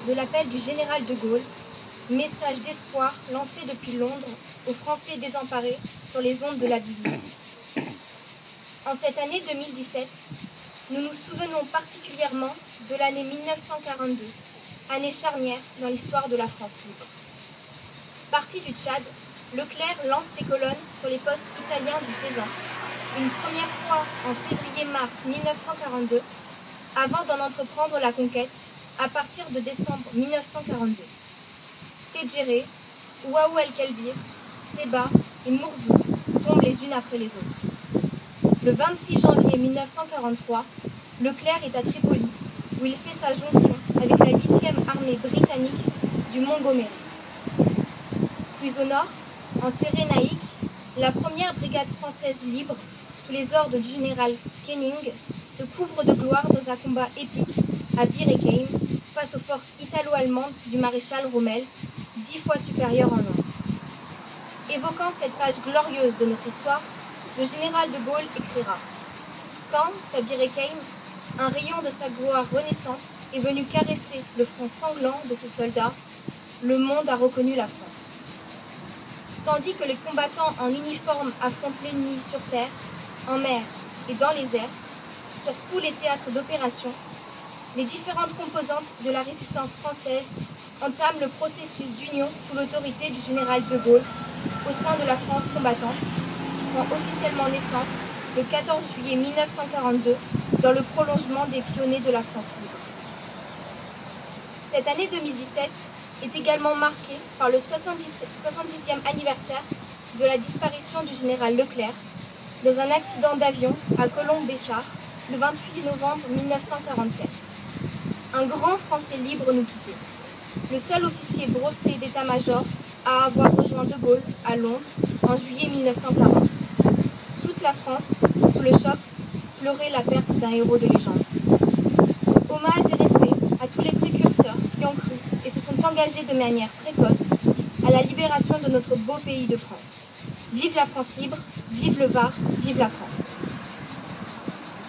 de l'appel du général de Gaulle, message d'espoir lancé depuis Londres aux Français désemparés sur les ondes de la BBC. En cette année 2017, nous nous souvenons particulièrement de l'année 1942, année charnière dans l'histoire de la France libre. Parti du Tchad, Leclerc lance ses colonnes sur les postes italiens du Fezzan, une première fois en février-mars 1942, avant d'en entreprendre la conquête à partir de décembre 1942. Tedjéré, Ouaou el-Kelbir, Seba et Mourzou tombent les unes après les autres. Le 26 janvier 1943, Leclerc est à Tripoli, où il fait sa jonction avec la 8e armée britannique du Montgomery. Plus au nord, en Cyrénaïque, la première brigade française libre, sous les ordres du général Kenning, se couvre de gloire dans un combat épique à Bir Hakeim face aux forces italo-allemandes du maréchal Rommel, 10 fois supérieures en nombre. Évoquant cette page glorieuse de notre histoire, le général de Gaulle écrira « Quand, à Bir Hakeim, un rayon de sa gloire renaissante est venu caresser le front sanglant de ses soldats, le monde a reconnu la France. » Tandis que les combattants en uniforme affrontent l'ennemi sur terre, en mer et dans les airs, sur tous les théâtres d'opération, les différentes composantes de la résistance française entament le processus d'union sous l'autorité du général de Gaulle au sein de la France combattante, qui prend officiellement naissance le 14 juillet 1942 dans le prolongement des pionniers de la France libre. Cette année 2017 est également marquée par le 70e anniversaire de la disparition du général Leclerc dans un accident d'avion à Colombe-Béchar le 28 novembre 1947. Un grand Français libre nous quittait. Le seul officier breveté d'état-major à avoir rejoint de Gaulle à Londres en juillet 1940. Toute la France, sous le choc, pleurait la perte d'un héros de légende. Hommage et respect à tous les précurseurs qui ont cru et se sont engagés de manière précoce à la libération de notre beau pays de France. Vive la France libre, vive le Var, vive la France.